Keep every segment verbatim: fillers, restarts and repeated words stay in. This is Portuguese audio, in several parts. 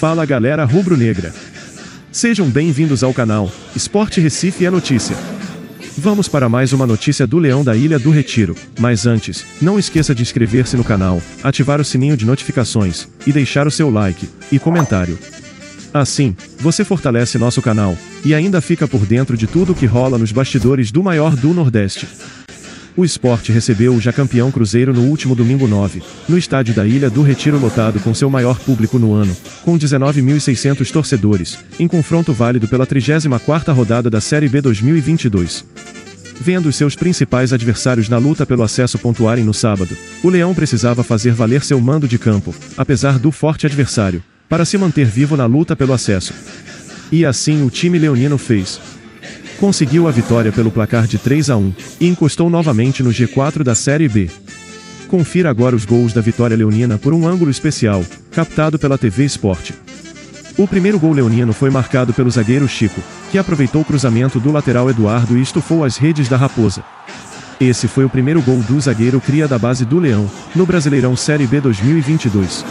Fala galera rubro-negra. Sejam bem-vindos ao canal Sport Recife é Notícia. Vamos para mais uma notícia do Leão da Ilha do Retiro, mas antes, não esqueça de inscrever-se no canal, ativar o sininho de notificações, e deixar o seu like e comentário. Assim, você fortalece nosso canal, e ainda fica por dentro de tudo que rola nos bastidores do maior do Nordeste. O Sport recebeu o já campeão Cruzeiro no último domingo nove, no estádio da Ilha do Retiro lotado com seu maior público no ano, com dezenove mil e seiscentos torcedores, em confronto válido pela trigésima quarta rodada da Série B dois mil e vinte e dois. Vendo os seus principais adversários na luta pelo acesso pontuarem no sábado, o Leão precisava fazer valer seu mando de campo, apesar do forte adversário, para se manter vivo na luta pelo acesso. E assim o time leonino fez. Conseguiu a vitória pelo placar de três a um, e encostou novamente no G quatro da Série B. Confira agora os gols da vitória leonina por um ângulo especial, captado pela T V Sport. O primeiro gol leonino foi marcado pelo zagueiro Chico, que aproveitou o cruzamento do lateral Eduardo e estufou as redes da Raposa. Esse foi o primeiro gol do zagueiro cria da base do Leão, no Brasileirão Série B dois mil e vinte e dois.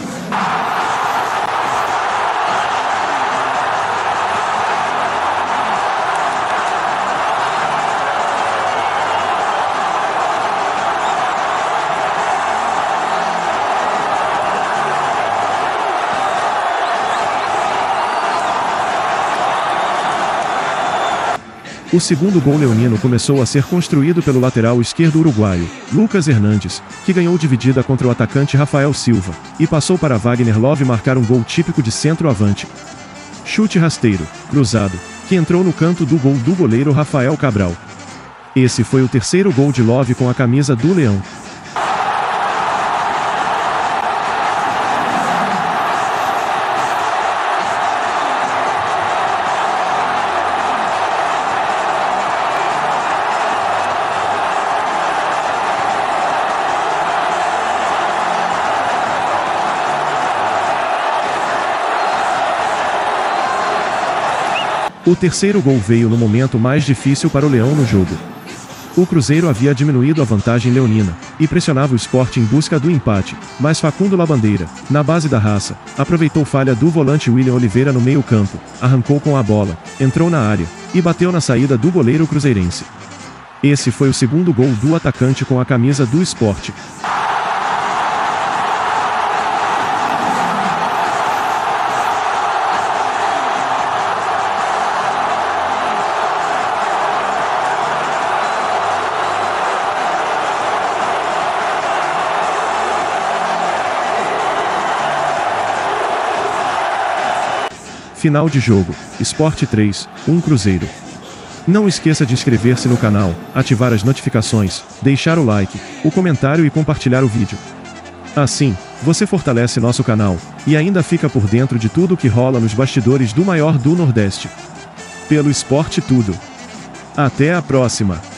O segundo gol leonino começou a ser construído pelo lateral esquerdo uruguaio, Lucas Hernandes, que ganhou dividida contra o atacante Rafael Silva, e passou para Wagner Love marcar um gol típico de centroavante. Chute rasteiro, cruzado, que entrou no canto do gol do goleiro Rafael Cabral. Esse foi o terceiro gol de Love com a camisa do Leão. O terceiro gol veio no momento mais difícil para o Leão no jogo. O Cruzeiro havia diminuído a vantagem leonina, e pressionava o Sport em busca do empate, mas Facundo Labandeira, na base da raça, aproveitou falha do volante William Oliveira no meio-campo, arrancou com a bola, entrou na área, e bateu na saída do goleiro cruzeirense. Esse foi o segundo gol do atacante com a camisa do Sport. Final de jogo, Sport três, um Cruzeiro. Não esqueça de inscrever-se no canal, ativar as notificações, deixar o like, o comentário e compartilhar o vídeo. Assim, você fortalece nosso canal, e ainda fica por dentro de tudo que rola nos bastidores do maior do Nordeste. Pelo Sport tudo. Até a próxima!